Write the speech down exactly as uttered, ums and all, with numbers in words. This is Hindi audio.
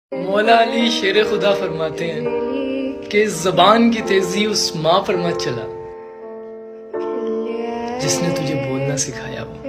मौला अली शेर खुदा फरमाते हैं कि ज़बान की तेजी उस माँ पर मत चला जिसने तुझे बोलना सिखाया हो।